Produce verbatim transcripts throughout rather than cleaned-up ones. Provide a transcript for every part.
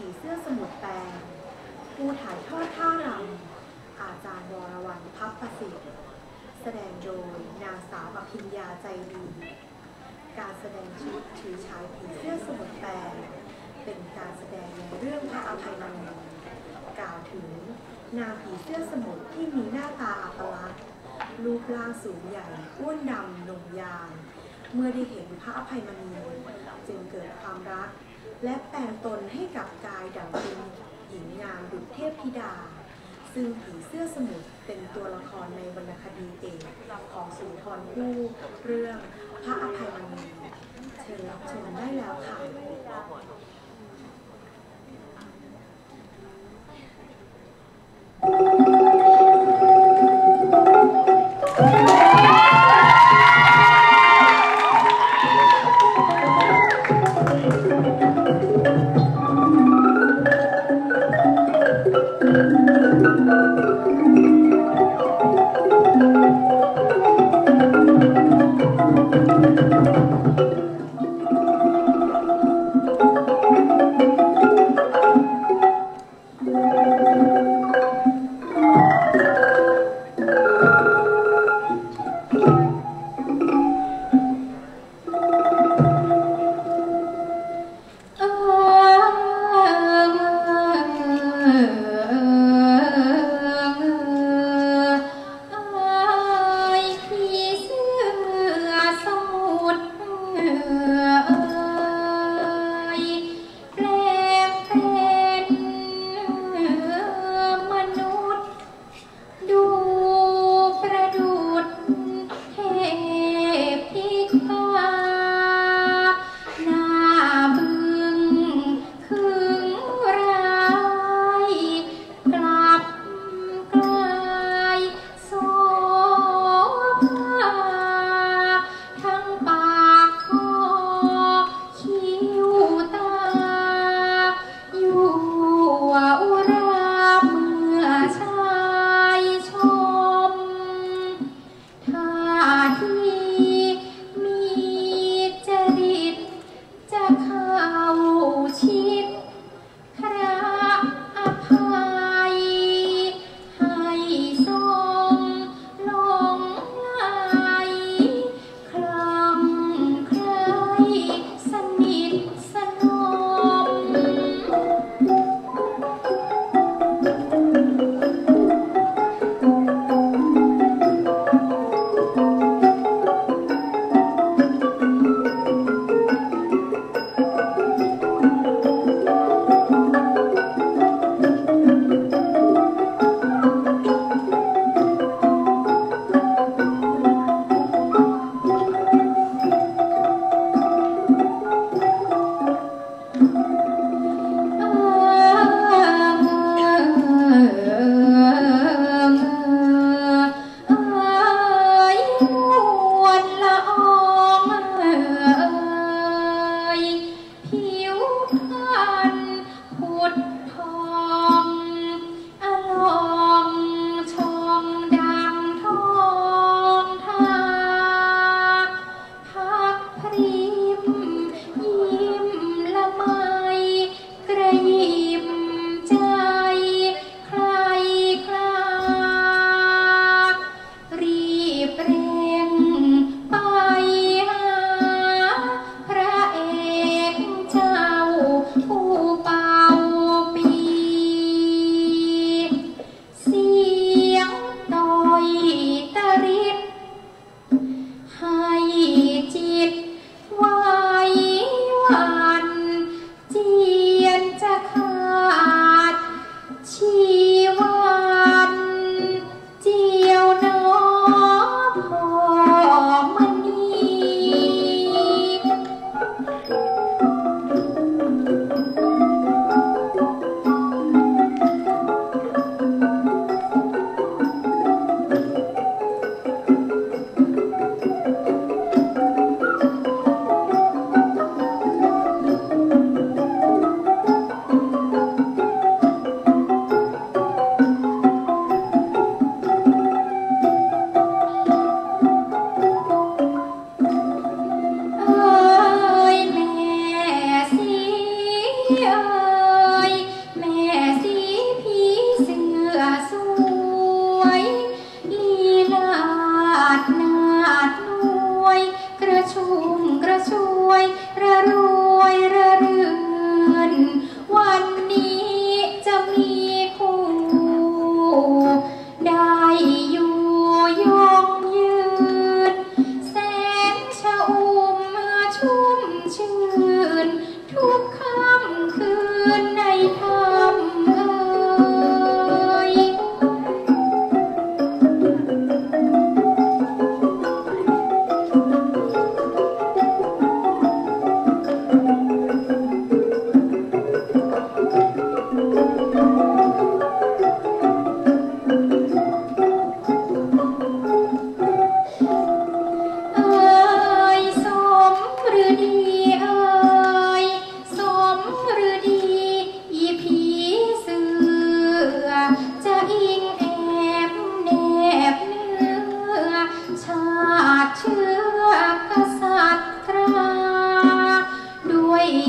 ผีเสื้อสมุทรแปลงผู้ถ่ายทอดท่ารำอาจารย์วรวรรณพับประสิทธิ์แสดงโดยนางสาวอภิญญาใจดีการแสดงชุดถือฉายผีเสื้อสมุทรแปลงเป็นการแสดงในเรื่องพระอภัยมณีกล่าวถึงนางผีเสื้อสมุทรที่มีหน้าตาอัปลักษณ์รูปร่างสูงใหญ่อ้วนดำหนุ่มยาวเมื่อได้เห็นพระอภัยมณีจึงเกิดความรักและแปลงตนให้กับกายดั่งเป็นหญิงงามดุจเทพธิดาซึ่งผีเสื้อสมุทรเป็นตัวละครในวรรณคดีเอกของสุนทรภู่เรื่องพระอภัยมณีเชิญรับชมได้แล้วค่ะ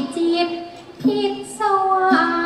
จิตทิศสว่าง